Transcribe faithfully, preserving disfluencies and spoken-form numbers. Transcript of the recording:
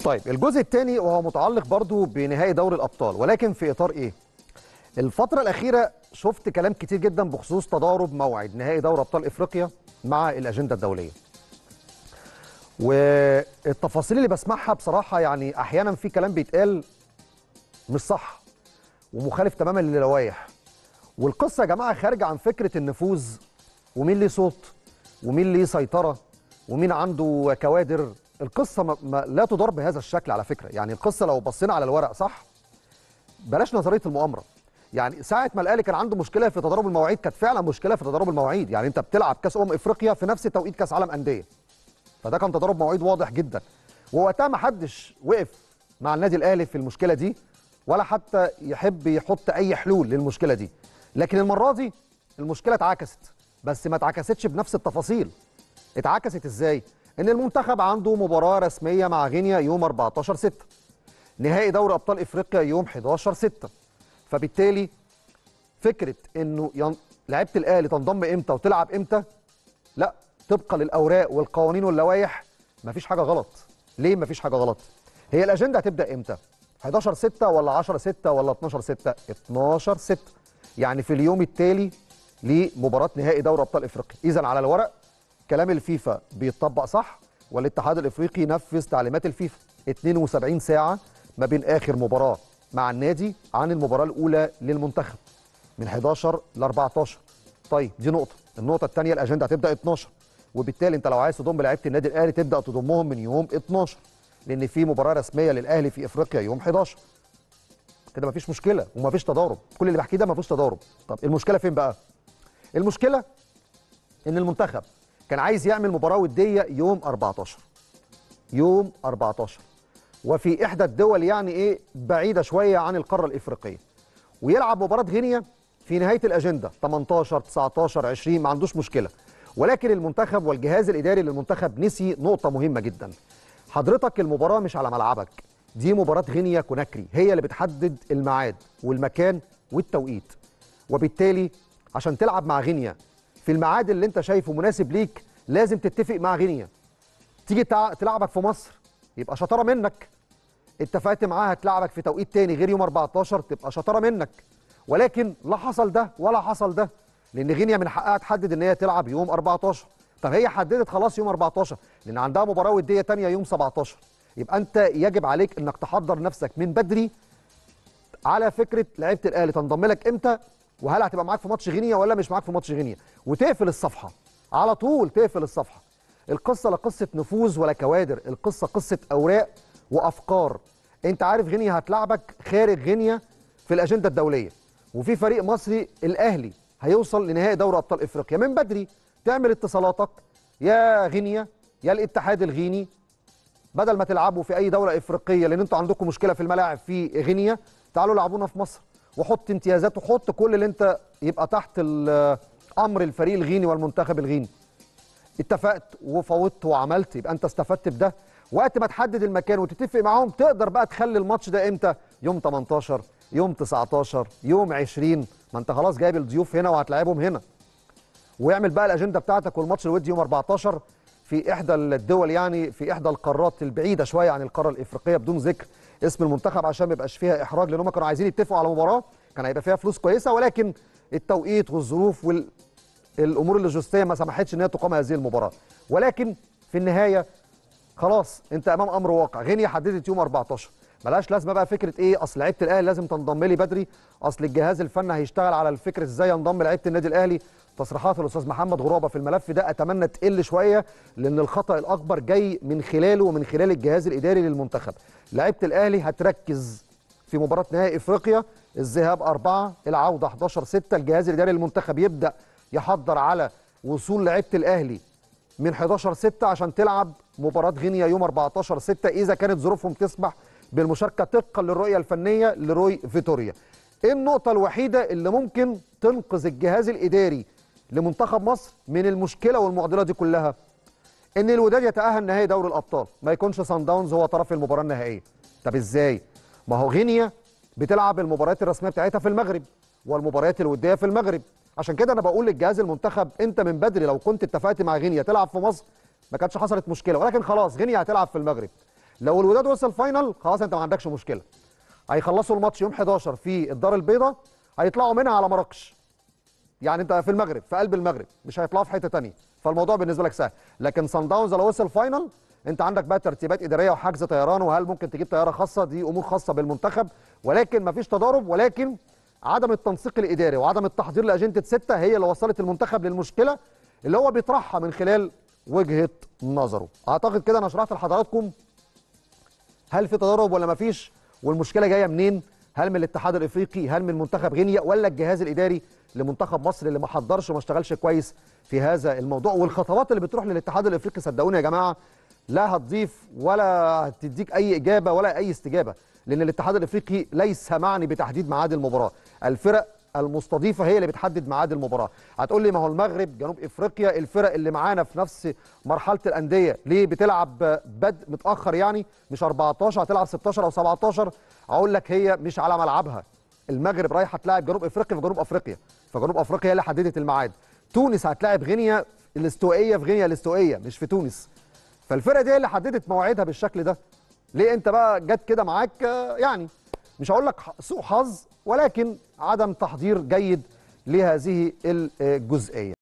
طيب الجزء الثاني وهو متعلق برضو بنهائي دوري الابطال، ولكن في اطار ايه؟ الفترة الأخيرة شفت كلام كتير جدا بخصوص تضارب موعد نهائي دوري ابطال افريقيا مع الاجندة الدولية. والتفاصيل اللي بسمعها بصراحة يعني احيانا في كلام بيتقال مش صح ومخالف تماما للوائح. والقصة يا جماعة خارجة عن فكرة النفوذ ومين ليه صوت ومين ليه سيطرة ومين عنده كوادر. القصة ما ما لا تدار بهذا الشكل على فكرة. يعني القصة لو بصينا على الورق صح، بلاش نظرية المؤامرة. يعني ساعة ما الأهلي كان عنده مشكلة في تضارب المواعيد، كانت فعلا مشكلة في تضارب المواعيد. يعني أنت بتلعب كأس أمم إفريقيا في نفس توقيت كأس عالم أندية، فده كان تضارب مواعيد واضح جدا. ووقتها ما حدش وقف مع النادي الأهلي في المشكلة دي ولا حتى يحب يحط أي حلول للمشكلة دي. لكن المرة دي المشكلة اتعكست، بس ما اتعكستش بنفس التفاصيل. اتعكست ازاي؟ ان المنتخب عنده مباراة رسمية مع غينيا يوم أربعتاشر ستة، نهائي دوري ابطال افريقيا يوم حداشر ستة. فبالتالي فكرة انه ين... لعيبة الاهلي تنضم امتى وتلعب امتى، لا، طبقا للاوراق والقوانين واللوائح مفيش حاجة غلط. ليه مفيش حاجة غلط؟ هي الاجندة هتبدأ امتى؟ حداشر ستة ولا عشرة ستة ولا اتناشر ستة؟ اتناشر ستة، يعني في اليوم التالي لمباراة نهائي دوري ابطال افريقيا. اذا على الورق كلام الفيفا بيتطبق صح، والاتحاد الافريقي نفذ تعليمات الفيفا. اتنين وسبعين ساعة ما بين اخر مباراة مع النادي عن المباراة الاولى للمنتخب، من حداشر ل أربعتاشر. طيب دي نقطة. النقطة الثانية الاجندة هتبدأ اتناشر، وبالتالي انت لو عايز تضم لعيبة النادي الاهلي تبدأ تضمهم من يوم اتناشر، لان في مباراة رسمية للاهلي في افريقيا يوم حداشر. كده مفيش مشكلة ومفيش تضارب. كل اللي بحكيه ده مفيش تضارب. طب المشكلة فين بقى؟ المشكلة ان المنتخب كان عايز يعمل مباراة ودية يوم أربعتاشر، يوم أربعتاشر، وفي إحدى الدول يعني إيه بعيدة شوية عن القارة الإفريقية، ويلعب مباراة غينيا في نهاية الأجندة تمنتاشر تسعتاشر عشرين، ما عندوش مشكلة. ولكن المنتخب والجهاز الإداري للمنتخب نسي نقطة مهمة جدا. حضرتك المباراة مش على ملعبك، دي مباراة غينيا كوناكري، هي اللي بتحدد الميعاد والمكان والتوقيت. وبالتالي عشان تلعب مع غينيا في الميعاد اللي انت شايفه مناسب ليك لازم تتفق مع غينيا. تيجي تلعبك في مصر يبقى شطاره منك، اتفقت معاها تلعبك في توقيت تاني غير يوم أربعتاشر تبقى شطاره منك. ولكن لا حصل ده ولا حصل ده، لان غينيا من حقها تحدد ان هي تلعب يوم أربعتاشر. طب هي حددت خلاص يوم أربعتاشر لان عندها مباراه وديه تانيه يوم سبعتاشر، يبقى انت يجب عليك انك تحضر نفسك من بدري على فكره لعيبه الاهلي تنضم لك امتى، وهل هتبقى معاك في ماتش غينيا ولا مش معاك في ماتش غينيا، وتقفل الصفحه على طول. تقفل الصفحه. القصه لا قصه نفوذ ولا كوادر، القصه قصه اوراق وافكار. انت عارف غينيا هتلعبك خارج غينيا في الاجنده الدوليه، وفي فريق مصري الاهلي هيوصل لنهائي دوري ابطال افريقيا. من بدري تعمل اتصالاتك يا غينيا يا الاتحاد الغيني، بدل ما تلعبوا في اي دوله افريقيه لان انتوا عندكم مشكله في الملاعب في غينيا، تعالوا لعبونا في مصر وحط امتيازات وحط كل اللي انت يبقى تحت امر الفريق الغيني والمنتخب الغيني. اتفقت وفوضت وعملت، يبقى انت استفدت بده. وقت ما تحدد المكان وتتفق معاهم تقدر بقى تخلي الماتش ده امتى، يوم تمنتاشر، يوم تسعتاشر، يوم عشرين، ما انت خلاص جايب الضيوف هنا وهتلاعبهم هنا. ويعمل بقى الاجنده بتاعتك والماتش الودي يوم أربعتاشر في احدى الدول، يعني في احدى القارات البعيده شويه عن القاره الافريقيه، بدون ذكر اسم المنتخب عشان ما يبقاش فيها احراج، لان هم كانوا عايزين يتفقوا على مباراه كان هيبقى فيها فلوس كويسه، ولكن التوقيت والظروف والامور اللوجستيه ما سمحتش ان هي تقام هذه المباراه. ولكن في النهايه خلاص انت امام امر واقع. غينيا حددت يوم أربعتاشر، ملهاش لازمه بقى فكره ايه اصل لعيبه الاهلي لازم تنضم لي بدري، اصل الجهاز الفني هيشتغل على الفكره ازاي ينضم لعيبه النادي الاهلي. تصريحات الاستاذ محمد غرابه في الملف ده اتمنى تقل شويه، لان الخطا الاكبر جاي من خلاله ومن خلال الجهاز الاداري للمنتخب. لعيبه الاهلي هتركز في مباراه نهائي افريقيا، الذهاب أربعة العوده حداشر ستة. الجهاز الاداري للمنتخب يبدا يحضر على وصول لعيبه الاهلي من حداشر ستة عشان تلعب مباراه غينيا يوم أربعتاشر ستة اذا كانت ظروفهم تسمح بالمشاركه طبقا للرؤيه الفنيه لروي فيتوريا. ايه النقطه الوحيده اللي ممكن تنقذ الجهاز الاداري لمنتخب مصر من المشكله والمعضله دي كلها؟ ان الوداد يتاهل نهائي دوري الابطال، ما يكونش صن داونز هو طرف المباراه النهائيه. طب ازاي؟ ما هو غينيا بتلعب المباريات الرسميه بتاعتها في المغرب والمباريات الوديه في المغرب. عشان كده انا بقول للجهاز المنتخب انت من بدري لو كنت اتفقت مع غينيا تلعب في مصر ما كانتش حصلت مشكله، ولكن خلاص غينيا هتلعب في المغرب. لو الوداد وصل فاينل خلاص انت ما عندكش مشكله. هيخلصوا الماتش يوم حداشر في الدار البيضاء، هيطلعوا منها على مراكش. يعني انت في المغرب، في قلب المغرب، مش هيطلعوا في حته ثانيه، فالموضوع بالنسبه لك سهل. لكن صن داونز لو وصل فاينل انت عندك بقى ترتيبات اداريه وحجز طيران، وهل ممكن تجيب طياره خاصه، دي امور خاصه بالمنتخب، ولكن مفيش تضارب. ولكن عدم التنسيق الاداري وعدم التحضير لاجنده سته هي اللي وصلت المنتخب للمشكله اللي هو بيطرحها من خلال وجهه نظره. اعتقد كده انا شرحت لحضراتكم هل في تضارب ولا مفيش، والمشكله جايه منين؟ هل من الاتحاد الافريقي، هل من منتخب غينيا، ولا الجهاز الاداري لمنتخب مصر اللي ما حضرش وما اشتغلش كويس في هذا الموضوع؟ والخطوات اللي بتروح للاتحاد الافريقي صدقوني يا جماعه لا هتضيف ولا هتديك اي اجابه ولا اي استجابه، لان الاتحاد الافريقي ليس معني بتحديد ميعاد المباراه، الفرق المستضيفه هي اللي بتحدد ميعاد المباراه. هتقول لي ما هو المغرب، جنوب افريقيا، الفرق اللي معانا في نفس مرحله الانديه ليه بتلعب بدء متاخر؟ يعني مش أربعتاشر، هتلعب ستاشر او سبعتاشر. اقول لك هي مش على ملعبها. المغرب رايحه تلاعب جنوب افريقيا في جنوب افريقيا، فجنوب افريقيا هي اللي حددت الميعاد. تونس هتلاعب غينيا الاستوائيه في غينيا الاستوائيه مش في تونس، فالفرقه دي هي اللي حددت مواعيدها بالشكل ده. ليه انت بقى جت كده معاك؟ يعني مش هقول لك سوء حظ، ولكن عدم تحضير جيد لهذه الجزئيه.